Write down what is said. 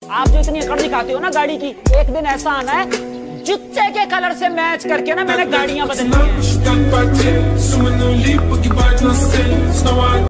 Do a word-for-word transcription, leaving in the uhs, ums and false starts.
आप जो इतनी अकड़ दिखाते हो ना गाड़ी की, एक दिन ऐसा आना है जूते के कलर से मैच करके ना मैंने गाड़ियां बदलनी है।